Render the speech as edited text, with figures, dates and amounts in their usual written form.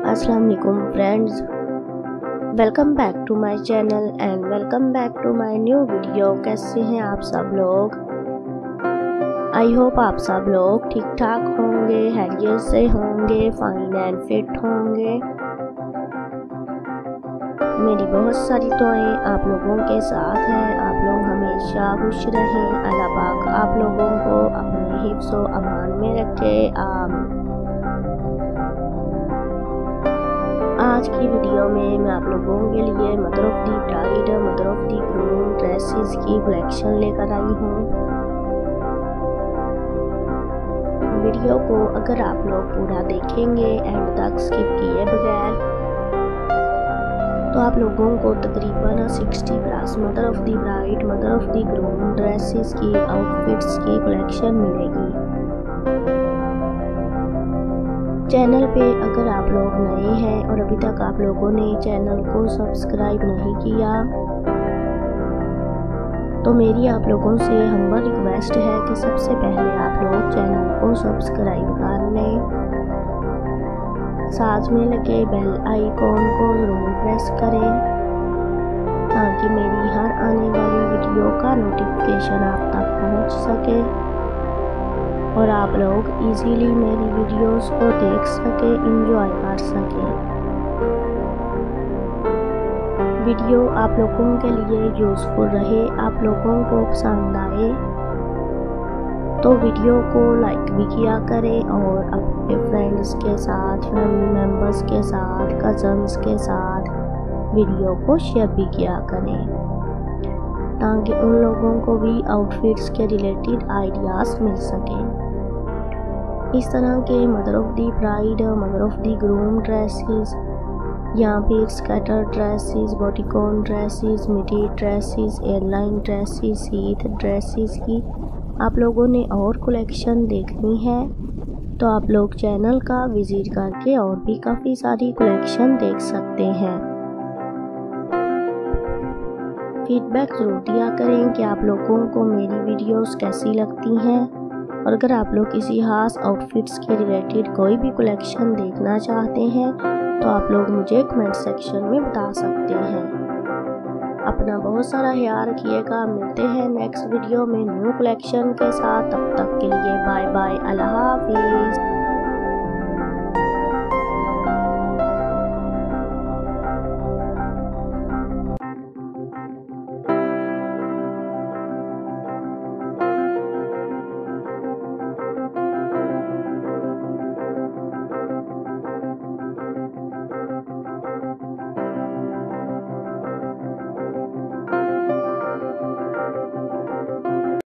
अस्सलाम वालेकुम friends, welcome back to my channel and welcome back to my new video. कैसे हैं आप सब लोग? आई होप आप सब लोग ठीक ठाक होंगे, हैरियत से होंगे, फाइन एंड फिट होंगे। मेरी बहुत सारी दुआएं आप लोगों के साथ हैं। आप लोग हमेशा खुश रहें। अल्लाह पाक आप लोगों को अपने हिफ्ज़ व अमान में रखे। आज की वीडियो में मैं आप लोगों के लिए mother of the bride, mother of the groom dresses की कलेक्शन लेकर आई हूँ। वीडियो को अगर आप लोग पूरा देखेंगे एंड तक स्किप किए बगैर तो आप लोगों को तकरीबन 60 plus mother of the bride, mother of the groom dresses की आउटफिट्स की कलेक्शन मिलेगी। चैनल पे अगर आप लोग नए हैं और अभी तक आप लोगों ने चैनल को सब्सक्राइब नहीं किया तो मेरी आप लोगों से हम्बल रिक्वेस्ट है कि सबसे पहले आप लोग चैनल को सब्सक्राइब कर लें, साथ में लगे बेल आइकॉन को ज़रूर प्रेस करें ताकि मेरी हर आने वाली वीडियो का नोटिफिकेशन आप तक पहुंच सके और आप लोग इजीली मेरी वीडियोस को देख सके, एंजॉय कर सके। वीडियो आप लोगों के लिए यूज़फुल रहे, आप लोगों को पसंद आए तो वीडियो को लाइक भी किया करें और अपने फ्रेंड्स के साथ, फैमिली मेम्बर्स के साथ, कज़न्स के साथ वीडियो को शेयर भी किया करें ताकि उन लोगों को भी आउटफिट्स के रिलेटेड आइडियाज़ मिल सकें। इस तरह के mother of the bride, mother of the groom dresses या फिर scatter dresses, bodycon dresses, midi dresses, airline dresses, sheath dresses की आप लोगों ने और कलेक्शन देखनी है तो आप लोग चैनल का विजिट करके और भी काफ़ी सारी कलेक्शन देख सकते हैं। फीडबैक ज़रूर दिया करें कि आप लोगों को मेरी वीडियोस कैसी लगती हैं और अगर आप लोग किसी खास आउटफिट्स के रिलेटेड कोई भी कलेक्शन देखना चाहते हैं तो आप लोग मुझे कमेंट सेक्शन में बता सकते हैं। अपना बहुत सारा ख्याल रखिएगा। मिलते हैं नेक्स्ट वीडियो में न्यू कलेक्शन के साथ। तब तक के लिए बाय बाय, अल्लाह हाफिज़।